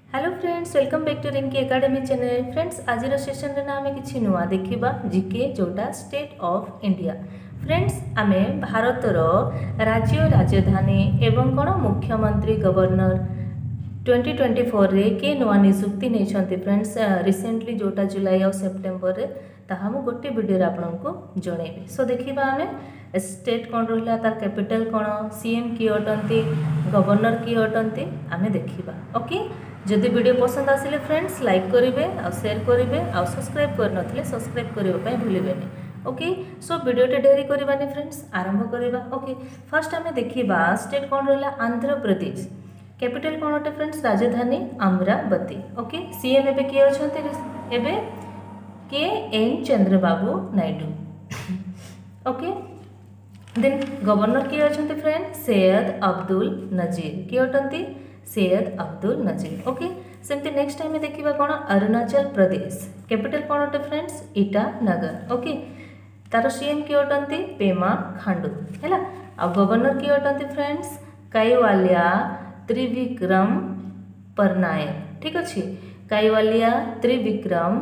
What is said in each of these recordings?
Hello friends, welcome back to Rinki academy channel. Friends, आज session रे आमे किछि नुआ देखिबा जीके जोटा स्टेट ऑफ इंडिया। फ्रेंड्स, आमे भारतर राज्य राजधानी एवं कोन मुख्यमंत्री गवर्नर 2024 रे के नुआ नियुक्ति नै छथि। फ्रेंड्स, रिसेंटली जोटा जुलाई और सेप्टेम्बर रे ताहा मु गोटे वीडियो रे आपनको जणैबी। सो देखिबा आमे स्टेट कोन रहला, तार कैपिटल कोन, सीएम की अटंती, गवर्नर की अटंती आमे देखिबा। ओके, जदि वीडियो पसंद आसिले फ्रेंड्स लाइक करेंगे और शेयर करेंगे और सब्सक्राइब करनथिले सब्सक्राइब करने भूलें। ओके, सो वीडियो डेरी करवानी फ्रेंड्स, आरंभ करवा। ओके, फर्स्ट आम देखा स्टेट कौन रहा, आंध्र प्रदेश। कैपिटल कौन अटे फ्रेंड्स, राजधानी अमरावती। ओके, सीएम एबे किए अछंती एबे K N Chandrababu Naidu. Okay, then governor किए अछंती फ्रेंड, सैयद अब्दुल नजीर। किए अटंती, सैयद अब्दुल नजीर। ओके, सेमती नेक्स्ट टाइम देखिबा कोन, अरुणाचल प्रदेश। कैपिटल कोन अटे फ्रेंड्स, ईटानगर। ओके, तार सीएम किए अटंती, पेमा खांडू हैला। आ गवर्नर किए अटंती फ्रेंड्स, कैवालिया त्रिविक्रम परनायक। ठीक अछि, कैवालिया त्रिविक्रम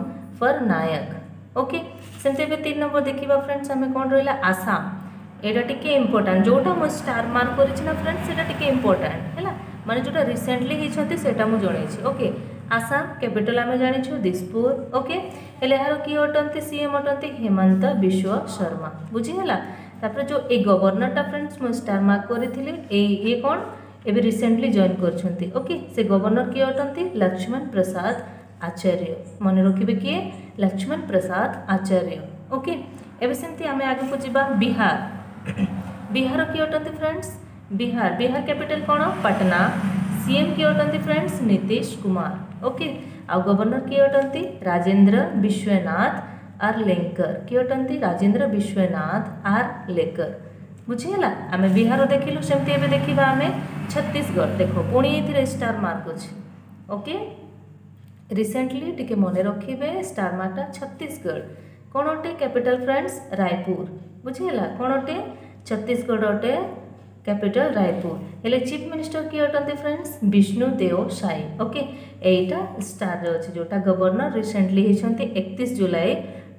परनायक। ओके, सेमती 3 नंबर देखिबा फ्रेंड्स, हमें कोन रहला, आसाम। एटा टिके इंपोर्टेंट, जोटा मो स्टार मार्क करिछि ना फ्रेंड्स, एटा टिके इंपोर्टेंट हैला, माने जोटा रिसेंटली हिछंती सेटा मु जणैछि। ओके, आसाम कैपिटल आमे जानिछु दिसपुर। ओके, हेले हारो की अटंती, सीएम अटंती हेमंत बिश्व शर्मा। बुझी हला। तापर जो ए गवर्नरटा फ्रेंड्स मु स्टार मार्क करिथिले, ए कोन एबे रिसेंटली जॉइन करछंती। ओके, से गवर्नर की अटंती, लक्ष्मण प्रसाद आचार्य। मन रखिबे किए, लक्ष्मण प्रसाद आचार्य। ओके, एबे सेमती आमे आगे को जिबा बिहार। बिहार की अटंती फ्रेंड्स, बिहार कैपिटल कौन, पटना। सीएम की अटंती फ्रेंड्स, नीतीश कुमार। ओके, आ गवर्नर की अटंती, राजेंद्र विश्वनाथ आर्लेकर। की अटंती, राजेंद्र विश्वनाथ आर्लेकर। बुझीगला। आमे बिहार देखिलु, सेमती एबे देखिबा आमे छत्तीसगढ़। देखो पुणी एथिरे स्टार मार्क अछि। ओके, रिसेंटली टिके मने रखिबे स्टार मार्कटा छत्तीसगढ़। कौन अटे कैपिटल फ्रेंड्स, रायपुर। बुझीगला। कौन अटे, छत्तीसगढ़ अटे कैपिटल रायपुर। हेले चीफ मिनिस्टर की अटंती फ्रेंड्स, विष्णुदेव साई। ओके, एटा स्टार रे अछि, जोटा गवर्नर रिसेंटली हिछंती 31 जुलाई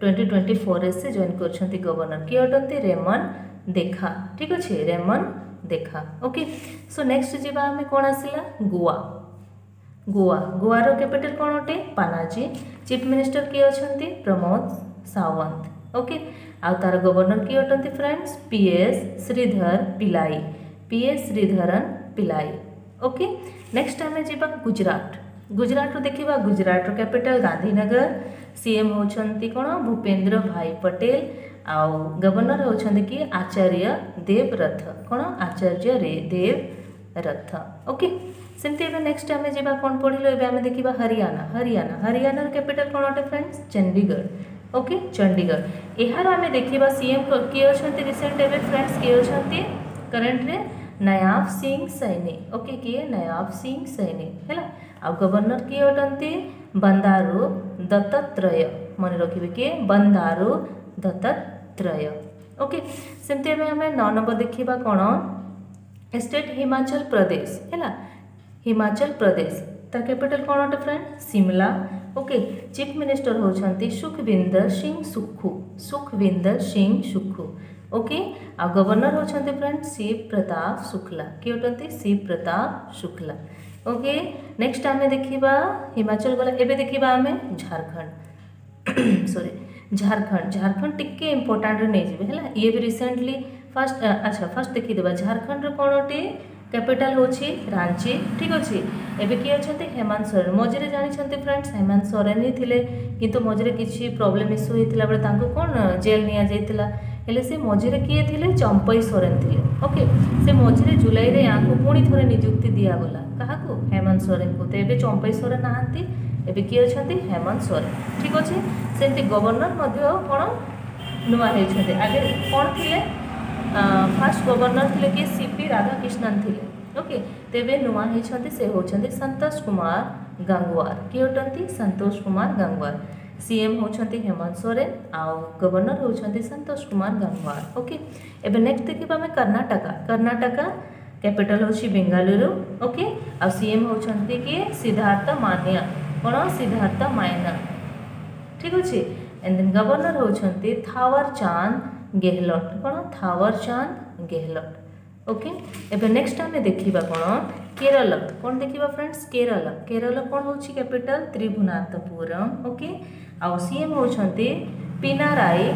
2024 से जॉइन करछंती। गवर्नर की अटंती, रेमन देखा। ठीक अछि, रेमन देखा। ओके, सो नेक्स्ट जिबा हमें कोन आसिला, गोवा। गोवा रो कैपिटल कोन अटे, पानाजी। चीफ मिनिस्टर की अछंती, प्रमोद सावंत। ओके, आ तार गवर्नर की अटंती फ्रेंड्स, पीएस श्रीधर पिलाई। पीएस श्रीधरन पिलाई। ओके, नेक्स्ट आमे जिबा गुजरात रो देखिबा। गुजरात रो कैपिटल गांधीनगर। सीएम होछंती कोन, भूपेंद्र भाई पटेल। आ गवर्नर होछंती कि आचार्य देवव्रत। कोन, आचार्य रे देवव्रत। ओके, सेमती एबे नेक्स्ट आमे जिबा कोन पढिलो, एबे आमे देखिबा हरियाणा रो कैपिटल कोन अटे फ्रेंड्स, चंडीगढ़। ओके, चंडीगढ़। एहार आमे देखिबा सीएम किए अछंती रिसेंट एबे फ्रेंड्स, किए अछंती करंट रे नायाब सिंह सैनी। ओके, किए नायाब सिंह सैनी हैला। आ गवर्नर किए अटंती, बंदारू दत्तात्रेय। मन रखिबे किए, बंदारू दत्तात्रेय। ओके, सेमते हमें 9 नंबर देखिबा कोन, स्टेट हिमाचल प्रदेश हैला। हिमाचल प्रदेश, तार कैपिटल कोन अटे friend, Shimla. Okay, chief minister होछंती सुखविंदर सिंह सुक्खू। सुखविंदर सिंह सुक्खू। ओके, आ गवर्नर होछंती फ्रेंड, शिव प्रताप शुक्ला। कि अटंती, शिव प्रताप शुक्ला। ओके, नेक्स्ट आमे देखिबा हिमाचल गला। एबे देखिबा आमे झारखंड। सॉरी, झारखंड टिके इंपोर्टेंट रे नै जेबे हैला। ये भी रिसेंटली फर्स्ट देखि देबा। झारखंड रे कोन अटे, कैपिटल होछि रांची। ठीक अछि, एबे कि अछंती, हेमंत सोरेन। मझिरे जानि छंती फ्रेंड्स, हेमंत सोरेन ही थिले, किंतु मझिरे किछि प्रॉब्लम इश्यू हेतिला बळे तांको कोन जेल निया जाइतिला। हेले से मझिरे किए थिले, चंपई सोरेन थिले। ओके, से मझिरे जुलाई रे याको पुणी थोरे नियुक्ति दिया गला। काहाकू, हेमंत सोरेन को। ते एबे चंपई सोरेन नाहंती, एबे किए अछंती, हेमंत सोरेन। ठीक अछि, सेंती गवर्नर मध्य कोन नुआ हे छते। आगे कोन थिले, फर्स्ट गवर्नर थिले कि सीपी राधाकृष्णन थिले। ओके, तेबे नुआ हे छते से होछंती संतोष कुमार गंगवार। कि अटंती, संतोष कुमार गंगवार। सीएम होछंती हेमंत सोरेन, आ गवर्नर होछंती संतोष कुमार गंगवार। ओके, एबे नेक्स्ट देखिबा हमें कर्नाटका। कैपिटल होची बेंगालुरु ओके आ सीएम होचंती किए सिद्धार्थ मानिया कोन सिद्धार्थ मायना ठीक अछि एंड देन गवर्नर होचंती थावर चांद गेहलोत कोन थावर चांद गेहलोत ओके एबे नेक्स्ट आमे देखिबा कोन केरल कोन देखिबा फ्रेंड्स केरल केरल कोन होची कैपिटल त्रिभुवनांतपुरम ओके आ सीएम होचंती पिनाराई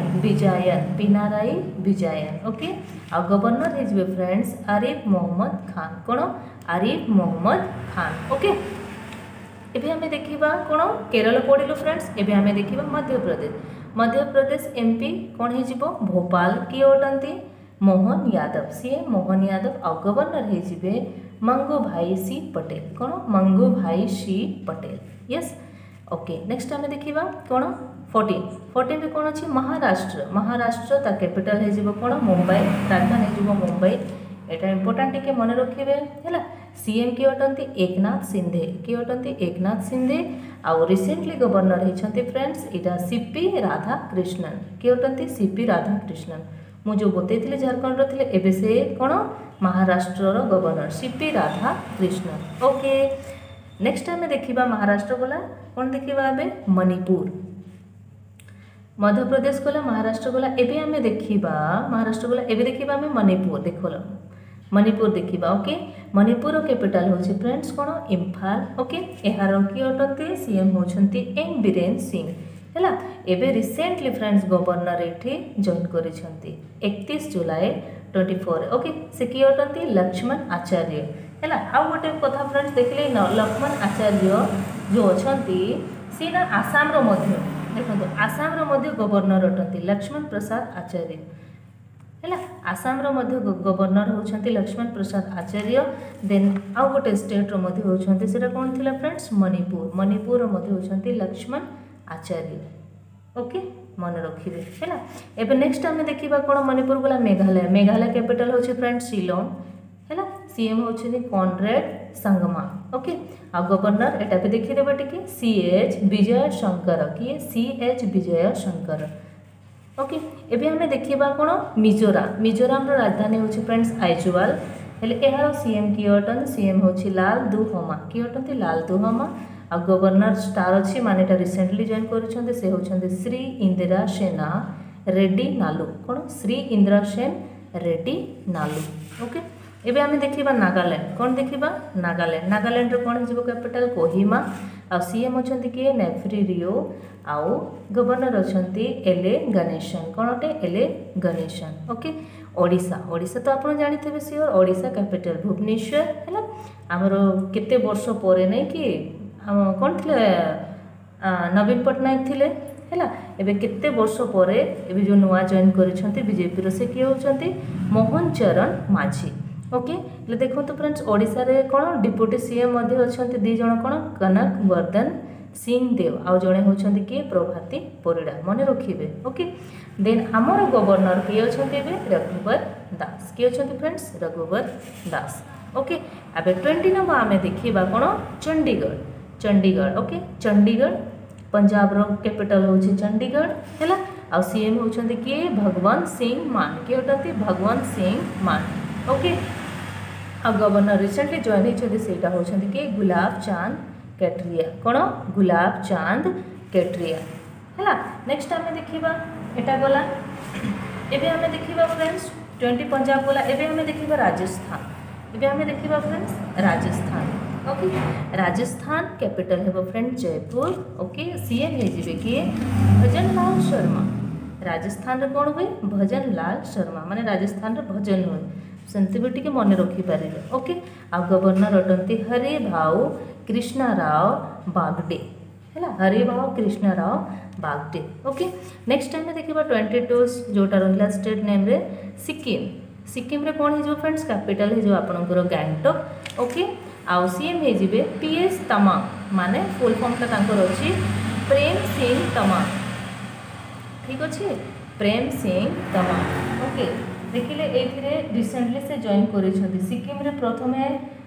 विजयन ओके आ गवर्नर हेजबे फ्रेंड्स आरिफ मोहम्मद खान कोन आरिफ मोहम्मद खान ओके एबे हमें देखिबा कोन केरल पढिलो फ्रेंड्स एबे हमें देखिबा मध्य प्रदेश एमपी कोन हेजिबो भोपाल की ओटंती मोहन यादव सीएम मोहन यादव आ गवर्नर हेजिबे मंगू भाई सी पटेल कोन Mangubhai C Patel yes okay next हमें देखिबा कोन 14 रे कोन अछि महाराष्ट्र ता कैपिटल हेजिबो कोन मुंबई राजधानी हेजिबो मुंबई एटा इंपोर्टेंट के मन रखिबे हैला सीएम की ओटंती एकनाथ शिंदे आ रिसेंटली गवर्नर हेछंती फ्रेंड्स एटा सीपी राधाकृष्णन की ओटंती सीपी राधाकृष्णन मु जो बतेइथिले झारखंड रो थिले एबे से कोन महाराष्ट्र रो governor CP Radhakrishnan okay next हमें देखिबा महाराष्ट्र गला कोन देखिबा एबे मणिपुर मध्य प्रदेश गला महाराष्ट्र गला एबे हमें देखिबा महाराष्ट्र गला एबे देखिबा हमें मणिपुर देखोलो मणिपुर देखिबा ओके मणिपुर कैपिटल होची फ्रेंड्स कोन इम्फाल ओके एहारो की ओटंती सीएम होचंती एन बीरेन सिंह हैला एबे रिसेंटली फ्रेंड्स गवर्नर एठी जॉइन करिसंती 31 जुलाई 24 ओके से की ओटंती लक्ष्मण आचार्य हैला आ गोटे कथा फ्रेंड्स देखले न लक्ष्मण आचार्य जो अछंती सीना आसाम रो मध्य देखो आसाम रो मध्य गवर्नर अटंती लक्ष्मण प्रसाद आचार्य हैला आसाम रो मध्य गवर्नर होचंती लक्ष्मण प्रसाद आचार्य देन आ गोटे स्टेट रो मध्य होचंती सेटा कोन थिला फ्रेंड्स मणिपुर रो मध्य होचंती लक्ष्मण आचार्य ओके मन रखिबे हैला एबे नेक्स्ट हमें देखिबा कोन मणिपुर गला मेघालय कैपिटल होची फ्रेंड्स शिलोंग हैला सीएम होची कॉनरेड संगमा ओके आ गवर्नर एटा पे देखि देबा टिके सीएच विजय शंकर की सीएच विजय शंकर ओके एबे हमें देखिबा कोन मिजोराम रो राजधानी होची फ्रेंड्स आइजवाल हेले एहारो सीएम की ओटन सीएम होची लाल दुहोमा की ओटंती लाल दुहोमा आ गवर्नर स्टार अछि मानेटा रिसेंटली जॉइन करिसंते से होचंते श्री इंदिरा सेना रेड्डी नालू कोन श्री इंदिरा सेन रेड्डी नालू ओके एबे हमें देखिबा नागालैंड कोन देखिबा नागालैंड रो कोन जेबो कैपिटल कोहिमा आ सीएम अछंती के नेफ्रिरियो आउ गवर्नर अछंती एले गणेशन कोनटे एले गणेशन ओके ओडिशा तो आपण जानिथिबे सियोर ओडिशा कैपिटल भुवनेश्वर हैला हमरो केते वर्ष परे नै कि कोन थिले नवीन पटनायक थिले हैला एबे केते वर्ष परे एबे जो नुवा जॉइन करिसंती बीजेपी रो से कि होचंती मोहन चरण माझी ओके ले देखो तो फ्रेंड्स ओडिशा रे कोन डिप्यूटी सीएम मध्ये अछंती दी जण कोन कनक वर्धन सिंह देव आ जणे होचंती के प्रभाती परिडा मने रखिबे ओके देन हमर गवर्नर के अछंती बे रघुवर दास के अछंती फ्रेंड्स रघुवर दास ओके अबे 20 नंबर हमें देखिबा कोन चंडीगढ़ ओके चंडीगढ़ पंजाब रो कैपिटल होची चंडीगढ़ हैला आ सीएम होचंती के भगवंत सिंह मान के होतंती भगवंत सिंह मान ओके आ गवर्नर रिसेंटली जॉइन होचंती सेटा होचंती के गुलाब चांद कैटरिया कोन गुलाब चांद कैटरिया हैला नेक्स्ट हमें देखिबा एटा गला एबे हमें देखिबा फ्रेंड्स 20 पंजाब गला एबे हमें देखिबा राजस्थान एबे हमें देखिबा friends Rajasthan okay Rajasthan capital है फ्रेंड जयपुर ओके सीएम हे जिबे के भजनलाल शर्मा राजस्थान रे कोन होय भजनलाल शर्मा माने राजस्थान रे भजन होय सेंति बेटी के मन रखि पारिले ओके आ गवर्नर अटंती हरि भाऊ कृष्णराव बागडे हैला Haribhau Kisanrao Bagde okay next time में देखिबा 22 जोटा रहला स्टेट नेम रे सिक्किम रे कोन हे जो फ्रेंड्स कैपिटल हे जो आपनकर गैंगटॉक ओके आउ सीएम हे जिबे पीएस तमांग माने फुल फॉर्म का तांकर अछि प्रेम सिंह तमांग ठीक अछि प्रेम सिंह तमांग ओके देखिले एथिरे रिसेंटली से जॉइन करिसथि सिक्किम रे प्रथमे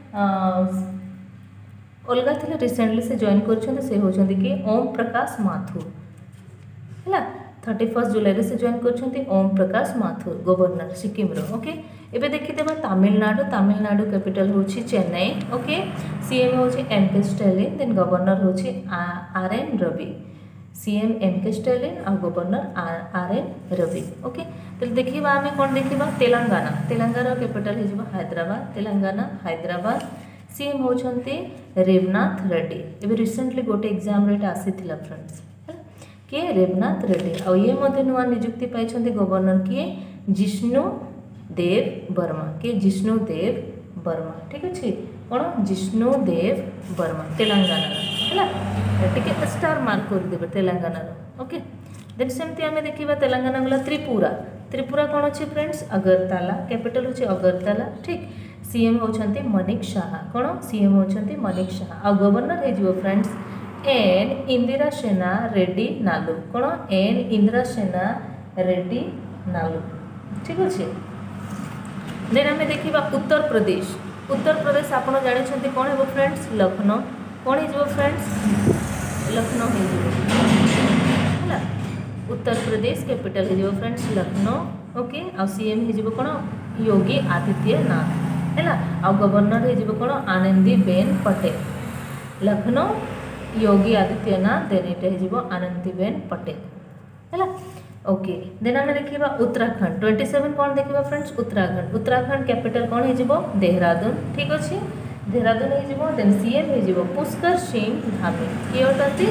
अलगा थिले रिसेंटली से जॉइन करिसथि से होचंती कि ओम प्रकाश माथुर हैला 31 जुलाई रे से जॉइन करिसथि ओम प्रकाश माथुर गवर्नर सिक्किम रो ओके एबे देखिदेबा तमिलनाडु तमिलनाडु कैपिटल होची चेन्नई ओके सीएम होची M K Stalin then governor होची R N Ravi CM M K Stalin और governor R N Ravi okay तो देखिबा आमे कोन देखिबा तेलंगाना तेलंगाना कैपिटल हे जिवो हैदराबाद तेलंगाना हैदराबाद सीएम होचंती रेवनाथ रेड्डी एबे रिसेंटली गोटे एग्जाम रे आसीथिला फ्रेंड्स के रेवनाथ रेड्डी और ये मध्य नुआ नियुक्ति पाई गवर्नर किए जिष्णु देव वर्मा के जिष्णु देव वर्मा ठीक अच्छे कौन जिष्णु देव वर्मा तेलंगाना है टिके स्टार मार्क कर देबे तेलंगाना ओके देन सेमती आमे देखिबा तेलंगाना गला त्रिपुरा त्रिपुरा कौन अच्छे फ्रेंड्स अगरतला कैपिटल होचे अगरतला ठीक सीएम होचंती मनिक शाह कौन सीएम होचंती मनिक शाह और गवर्नर हे जिवो फ्रेंड्स एन इंदिरा सेना रेड्डी नालू कौन एन इंदिरा सेना रेड्डी नालू ठीक अच्छे देन आम देखा उत्तर प्रदेश आपड़ जानते कौन है फ्रेंड्स लखनऊ कौन हो फ्रेंड्स लखनऊ है उत्तर प्रदेश कैपिटल हो फ्रेंड्स लखनऊ ओके आ सीएम हो कौन योगी आदित्यनाथ है आ गवर्नर हो कौन आनंदीबेन पटेल लखनऊ योगी आदित्यनाथ देन ये आनंदीबेन पटेल है ओके देन आम देखा उत्तराखंड 27 कौन देखा फ्रेंड्स उत्तराखंड कैपिटल कौन हो देहरादून ठीक अच्छे देहरादून हो देन सीएम हो पुष्कर सिंह धामी किए अटंती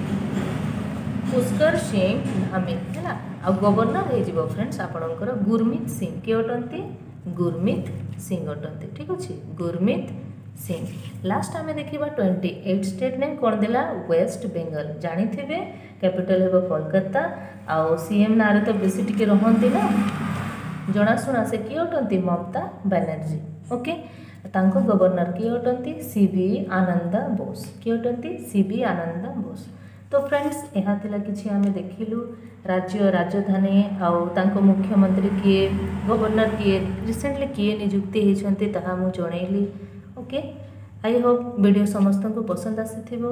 पुष्कर सिंह धामी है आ गवर्नर हो फ्रेंड्स आपणकर गुरमीत सिंह किए अटंती गुरमीत सिंह अटंती ठीक अच्छे गुरमीत सिंह लास्ट आम देखा 28 स्टेट नेम कौन देला वेस्ट बेंगल जानी थे कैपिटल है कोलकाता आउ सीएम ना तो बेसी टिके रहती ना जनाशुना से किए अटंती ममता बनर्जी ओके तांको गवर्नर किए अटंती सीबी आनंद बोस किए अटंती सीबी आनंद बोस तो फ्रेंड्स यहाँ थिला किछि आमे देखिलु राज्य राजधानी आउ तांको मुख्यमंत्री किए गवर्नर किए रिसेंटली किए नियुक्ति होती ताहा मु जणैली ओके आई होप वीडियो समस्त को पसंद आसीथिबो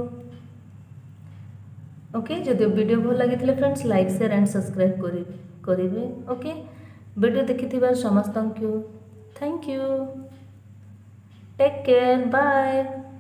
ओके जदि वीडियो भल लगी friends like share and subscribe करेंगे ओके वीडियो देखि समस्त को thank you take care bye.